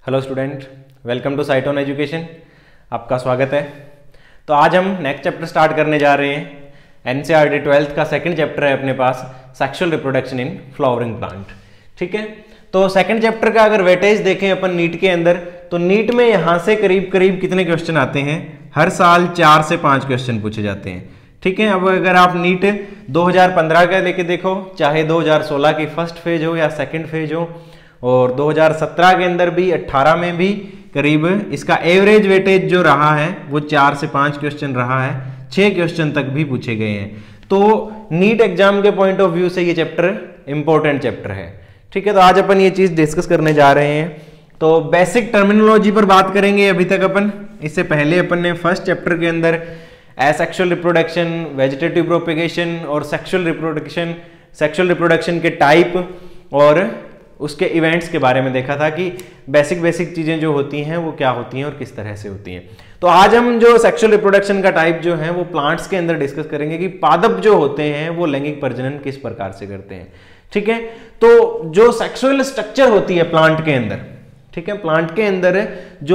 Hello student, welcome to site on education. आपका स्वागत है। तो आज हम नेक्स्ट चैप्टर स्टार्ट करने जा रहे हैं। एनसीईआरटी 12th का सेकंड चैप्टर है अपने पास, sexual reproduction in flowering plant. ठीक है, तो सेकंड चैप्टर का अगर वेटेज देखें अपन नीट के अंदर, तो नीट में यहाँ से करीब करीब कितने क्वेश्चन आते हैं? हर साल 4 से 5 क्वेश्चन पूछे जाते हैं। ठीक है, अब अगर आप नीट 2015 का लेके देखो, चाहे 2016 की फर्स्ट फेज हो या सेकंड फेज हो, और 2017 के अंदर भी 18 में भी करीब इसका एवरेज वेटेज जो रहा है वो 4 से 5 क्वेश्चन रहा है। 6 क्वेश्चन तक भी पूछे गए हैं। तो नीट एग्जाम के पॉइंट ऑफ व्यू से ये चैप्टर इंपॉर्टेंट चैप्टर है। ठीक है, तो आज अपन ये चीज डिस्कस करने जा रहे हैं। तो बेसिक टर्मिनोलॉजी पर बात करेंगे अभी तक अपन। इससे पहले अपन ने फर्स्ट चैप्टर के अंदर एसेक्सुअल रिप्रोडक्शन, वेजिटेटिव प्रोपेगेशन और सेक्सुअल रिप्रोडक्शन के टाइप और उसके इवेंट्स के बारे में देखा था कि बेसिक चीजें जो होती हैं वो क्या होती हैं और किस तरह से होती हैं। तो आज हम जो सेक्सुअल रिप्रोडक्शन का टाइप जो है वो प्लांट्स के अंदर डिस्कस करेंगे कि पादप जो होते हैं वो लैंगिक प्रजनन किस प्रकार से करते हैं। ठीक है, तो जो सेक्सुअल स्ट्रक्चर होती है प्लांट के अंदर, ठीक है, प्लांट के अंदर जो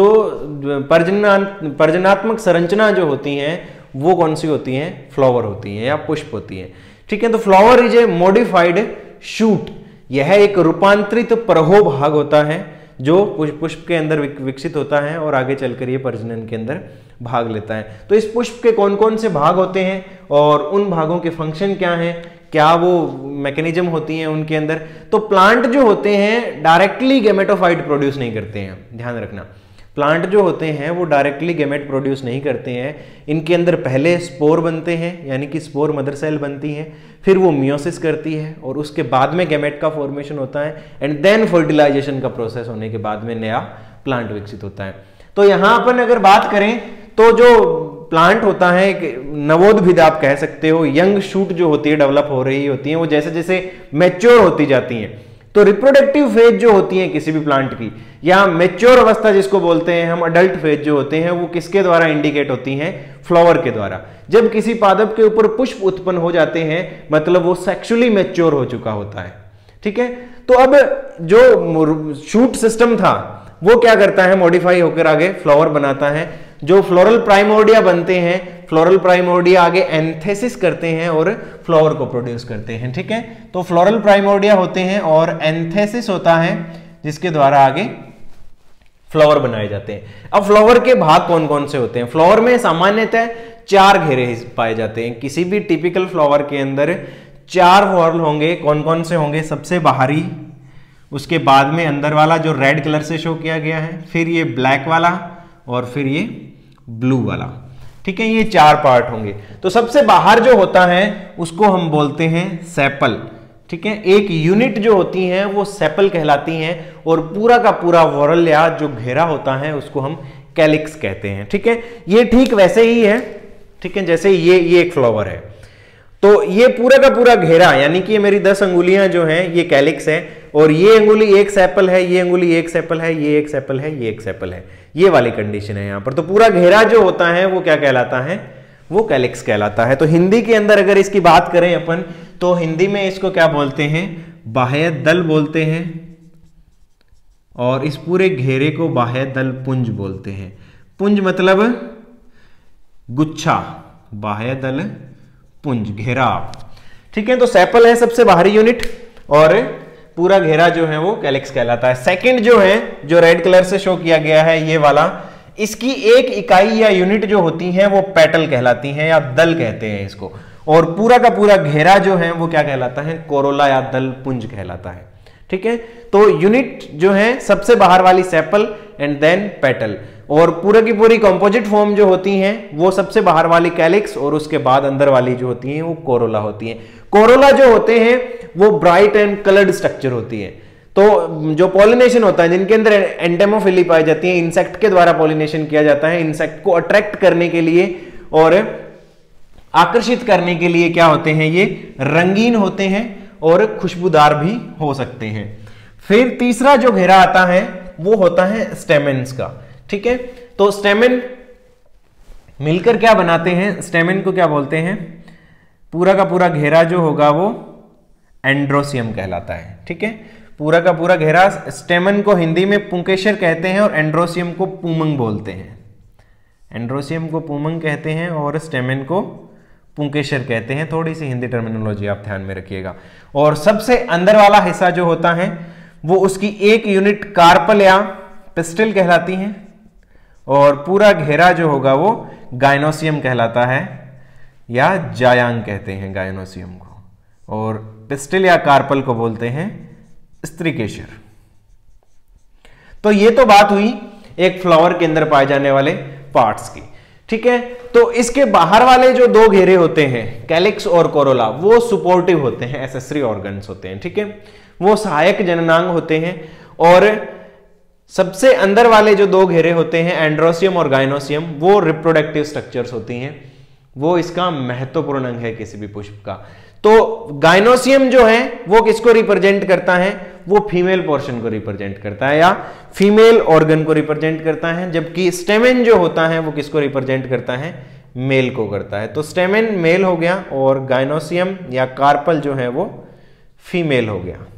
प्रजनात्मक संरचना जो होती हैं वो कौन सी होती हैं? फ्लावर होती हैं या पुष्प होती हैं। ठीक है, तो flower is a modified shoot. यह एक रूपांतरित प्रहो भाग होता है जो पुष्प के अंदर विकसित होता है और आगे चलकर ये प्रजनन के अंदर भाग लेता है। तो इस पुष्प के कौन कौन से भाग होते हैं और उन भागों के फंक्शन क्या हैं, क्या वो मैकेनिज्म होती हैं उनके अंदर। तो प्लांट जो होते हैं डायरेक्टली गैमेटोफाइट प्रोड्यूस नहीं करते हैं, ध्यान रखना। प्लांट जो होते हैं वो डायरेक्टली गैमेट प्रोड्यूस नहीं करते हैं। इनके अंदर पहले स्पोर बनते हैं, यानी कि स्पोर मदर सेल बनती है, फिर वो मियोसिस करती है और उसके बाद में गैमेट का फॉर्मेशन होता है एंड देन फर्टिलाइजेशन का प्रोसेस होने के बाद में नया प्लांट विकसित होता है। तो यहां अपन अगर बात करें तो जो प्लांट होता है, नवोद्भिद आप कह सकते हो, यंग शूट जो होती है, डेवलप हो रही होती है, वो जैसे जैसे मैच्योर होती जाती हैं। तो रिप्रोडक्टिव फेज जो होती है किसी भी प्लांट की, या मैच्योर अवस्था जिसको बोलते हैं हम, अडल्ट फेज जो होते हैं, वो किसके द्वारा इंडिकेट होती हैं? फ्लावर के द्वारा। जब किसी पादप के ऊपर पुष्प उत्पन्न हो जाते हैं मतलब वो सेक्सुअली मैच्योर हो चुका होता है। ठीक है, तो अब जो शूट सिस्टम था वो क्या करता है? मॉडिफाई होकर आगे फ्लावर बनाता है। जो फ्लोरल प्राइमोर्डिया बनते हैं, फ्लोरल प्राइमोर्डिया आगे एंथेसिस करते हैं और फ्लावर को प्रोड्यूस करते हैं। ठीक है, तो फ्लोरल प्राइमोर्डिया होते हैं और एंथेसिस होता है जिसके द्वारा आगे फ्लावर बनाए जाते हैं। अब फ्लावर के भाग कौन कौन से होते हैं? फ्लावर में सामान्यतः 4 घेरे पाए जाते हैं। किसी भी टिपिकल फ्लावर के अंदर 4 whorl होंगे। कौन कौन से होंगे? सबसे बाहरी, उसके बाद में अंदर वाला जो रेड कलर से शो किया गया है, फिर ये ब्लैक वाला और फिर ये ब्लू वाला। ठीक है, ये 4 पार्ट होंगे। तो सबसे बाहर जो होता है उसको हम बोलते हैं सेपल। ठीक है, एक यूनिट जो होती है वो सेपल कहलाती हैं और पूरा का पूरा whorl या जो घेरा होता है उसको हम कैलिक्स कहते हैं। ठीक है, ये ठीक वैसे ही है। ठीक है, जैसे ये एक फ्लावर है, तो ये पूरा का पूरा घेरा, यानी कि ये मेरी 10 अंगुलियां जो हैं ये कैलिक्स है, और ये अंगुली एक सेपल है, ये अंगुली एक सेपल है, ये एक सेपल है, ये एक सेपल है। ये वाली कंडीशन है यहां पर। तो पूरा घेरा जो होता है वो क्या कहलाता है? वो कैलिक्स कहलाता है। तो हिंदी के अंदर अगर इसकी बात करें अपन, तो हिंदी में इसको क्या बोलते हैं? बाह्य दल बोलते हैं, और इस पूरे घेरे को बाह्य दल पुंज बोलते हैं। पुंज मतलब गुच्छा, बाह्य दल पुंज, घेरा। ठीक है, तो सेपल है सबसे बाहरी यूनिट और पूरा घेरा जो है वो कैलिक्स कहलाता है। सेकंड जो है, जो रेड कलर से शो किया गया है ये वाला, इसकी एक इकाई या यूनिट जो होती है वो पेटल कहलाती है या दल कहते हैं इसको, और पूरा का पूरा घेरा जो है वो क्या कहलाता है? कोरोला या दल पुंज कहलाता है। ठीक है, तो यूनिट जो है सबसे बाहर वाली सेपल एंड देन पेटल, और पूरा की पूरी कंपोजिट फॉर्म जो होती हैं वो सबसे बाहर वाली कैलिक्स और उसके बाद अंदर वाली जो होती हैं वो कोरोला होती हैं। कोरोला जो होते हैं वो ब्राइट एंड कलर्ड स्ट्रक्चर होती है। तो जो पॉलिनेशन होता है, जिनके अंदर एंटेमोफिली पाई जाती है, इंसेक्ट के द्वारा पॉलिनेशन किया जाता है, इंसेक्ट को अट्रैक्ट करने के लिए और आकर्षित करने के लिए क्या होते हैं? ये रंगीन होते हैं और खुशबूदार भी हो सकते हैं। फिर तीसरा जो घेरा आता है वो होता है स्टेमेन्स का। ठीक है, तो स्टेमेन मिलकर क्या बनाते हैं? स्टेमेन को क्या बोलते हैं? पूरा का पूरा घेरा जो होगा वो एंड्रोसियम कहलाता है। ठीक है, पूरा का पूरा घेरा। स्टेमन को हिंदी में पुंकेसर कहते हैं और एंड्रोसियम को पूमंग बोलते हैं। एंड्रोसियम को पूमंग कहते हैं और स्टेमन को पुंकेसर कहते हैं। थोड़ी सी हिंदी टर्मिनोलॉजी आप ध्यान में रखिएगा। और सबसे अंदर वाला हिस्सा जो होता है वो उसकी एक यूनिट कार्पल या पिस्टिल कहलाती है और पूरा घेरा जो होगा वो गायनोसियम कहलाता है या जायांग कहते हैं गायनोसियम को, और पिस्टिल या कार्पल को बोलते हैं स्त्रीकेसर। तो ये तो बात हुई एक फ्लावर के अंदर पाए जाने वाले पार्ट्स की, ठीक है। तो इसके बाहर वाले जो दो घेरे होते हैं कैलिक्स और कोरोला, वो सुपोर्टिव होते हैं, एसेसरी ऑर्गन्स होते हैं, ठीक है, वो सहायक जननांग होते हैं। और सबसे अंदर वाले जो दो घेरे होते हैं एंड्रोसियम और गायनोसियम, वो रिप्रोडक्टिव स्ट्रक्चर्स होती हैं, वो इसका महत्वपूर्ण अंग है किसी भी पुष्प का। तो गायनोसियम जो है वो किसको रिप्रेजेंट करता है, वो फीमेल पोर्शन को रिप्रेजेंट करता है या फीमेल ऑर्गन को रिप्रेजेंट करता है, जबकि स्टेमेन जो होता है वो किसको रिप्रेजेंट करता है, मेल को करता है। तो स्टेमेन मेल हो गया और गायनोसियम या कार्पल जो है वो फीमेल हो गया।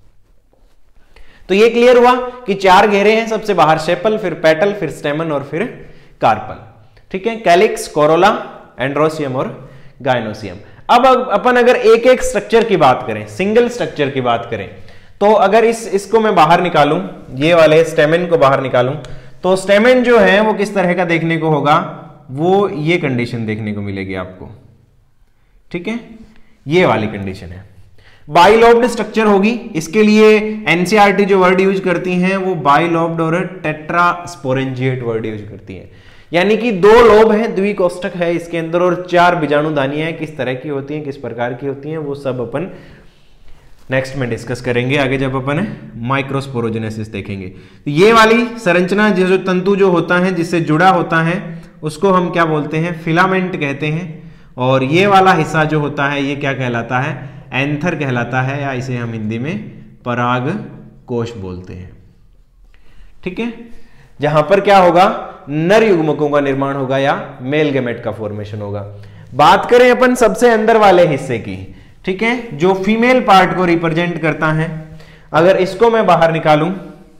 तो ये क्लियर हुआ कि चार घेरे हैं, सबसे बाहर सेपल, फिर पेटल, फिर स्टेमन और फिर कार्पल, ठीक है, कैलिक्स, कोरोला, एंड्रोसियम और गायनोसियम। अब अपन अगर एक एक स्ट्रक्चर की बात करें, सिंगल स्ट्रक्चर की बात करें, तो अगर इसको मैं बाहर निकालूं, ये वाले स्टेमन को बाहर निकालूं, तो स्टेमन जो है वो किस तरह का देखने को होगा, वो ये कंडीशन देखने को मिलेगी आपको, ठीक है, ये वाली कंडीशन है। बाइलोब्ड स्ट्रक्चर होगी, इसके लिए एनसीईआरटी जो वर्ड यूज करती हैं वो बाइलोब्ड और टेट्रास्पोरेंजिएट वर्ड यूज करती है, यानी कि दो लोब है, द्विकोष्ठक है इसके अंदर और चार बीजाणुदानियां हैं। किस तरह की होती हैं, किस प्रकार की होती हैं, वो सब अपन नेक्स्ट में डिस्कस करेंगे आगे जब अपन माइक्रोस्पोरोजेनेसिस देखेंगे। तो ये वाली संरचना जो तंतु जो होता है जिससे जुड़ा होता है उसको हम क्या बोलते हैं, फिलामेंट कहते हैं। और ये वाला हिस्सा जो होता है ये क्या कहलाता है, एंथर कहलाता है, या इसे हम हिंदी में पराग कोश बोलते हैं, ठीक है, जहां पर क्या होगा, नर युग्मकों का निर्माण होगा या मेल गैमेट का फॉर्मेशन होगा। बात करें अपन सबसे अंदर वाले हिस्से की, ठीक है, जो फीमेल पार्ट को रिप्रेजेंट करता है, अगर इसको मैं बाहर निकालूं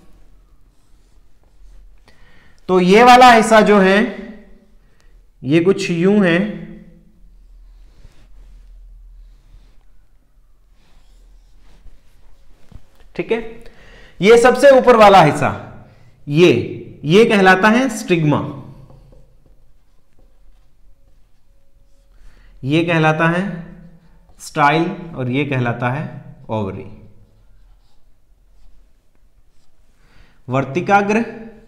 तो ये वाला हिस्सा जो है ये कुछ यूं है, ठीक है, ये सबसे ऊपर वाला हिस्सा ये कहलाता है स्टिग्मा, ये कहलाता है स्टाइल और ये कहलाता है ओवरी। वर्तिकाग्र,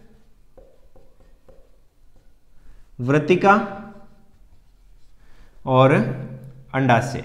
वृत्तिका और अंडाशय,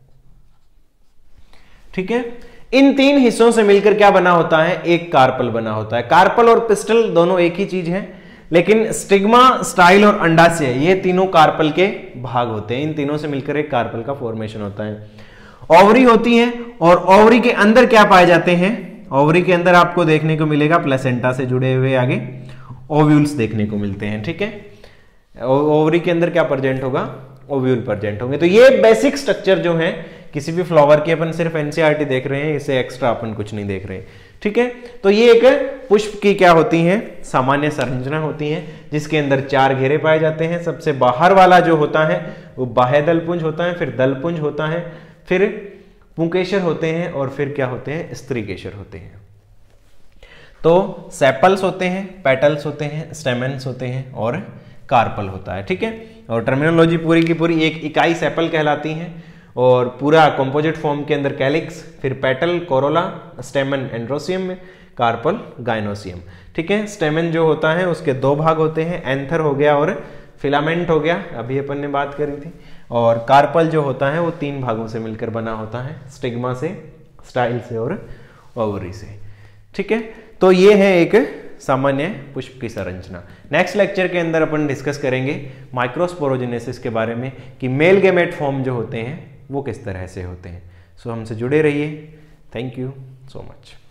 ठीक है। इन तीन हिस्सों से मिलकर क्या बना होता है, एक कार्पल बना होता है। कार्पल और पिस्टल दोनों एक ही चीज है, लेकिन स्टिग्मा, स्टाइल और अंडाशय ये तीनों कार्पल के भाग होते हैं। इन तीनों से मिलकर एक कार्पल का फॉर्मेशन होता है। ओवरी होती है और ओवरी के अंदर क्या पाए जाते हैं, ओवरी के अंदर आपको देखने को मिलेगा प्लेसेंटा से जुड़े हुए आगे ओव्यूल्स देखने को मिलते हैं, ठीक है। ओवरी के अंदर क्या प्रेजेंट होगा, ओव्यूल प्रेजेंट होंगे। तो ये बेसिक स्ट्रक्चर जो है किसी भी फ्लावर की अपन सिर्फ एनसीईआरटी देख रहे हैं, इसे एक्स्ट्रा अपन कुछ नहीं देख रहे, ठीक है। तो ये एक पुष्प की क्या होती है, सामान्य संरचना होती है, जिसके अंदर चार घेरे पाए जाते हैं। सबसे बाहर वाला जो होता है वो बाह्य दलपुंज होता है, फिर दलपुंज होता है, फिर पुंकेसर होते हैं और फिर क्या होते हैं, स्त्रीकेसर होते हैं। तो सेपल्स होते हैं, पेटल्स होते हैं, स्टेमेन्स होते हैं और कार्पल होता है, ठीक है। और टर्मिनोलॉजी पूरी की पूरी एक इकाई सेपल कहलाती है और पूरा कंपोजिट फॉर्म के अंदर कैलिक्स, फिर पेटल, कोरोला, स्टेमन एंड्रोसियम में, कार्पल गायनोसियम, ठीक है। स्टेमन जो होता है उसके दो भाग होते हैं, एंथर हो गया और फिलामेंट हो गया, अभी अपन ने बात करी थी। और कार्पल जो होता है वो तीन भागों से मिलकर बना होता है, स्टिग्मा से, स्टाइल से और ओवरी से, ठीक है। तो ये है एक सामान्य पुष्प की संरचना। नेक्स्ट लेक्चर के अंदर अपन डिस्कस करेंगे माइक्रोस्पोरोजेनेसिस के बारे में कि मेल गैमेट फॉर्म जो होते हैं वो किस तरह से होते हैं। सो हमसे जुड़े रहिए। Thank you so much.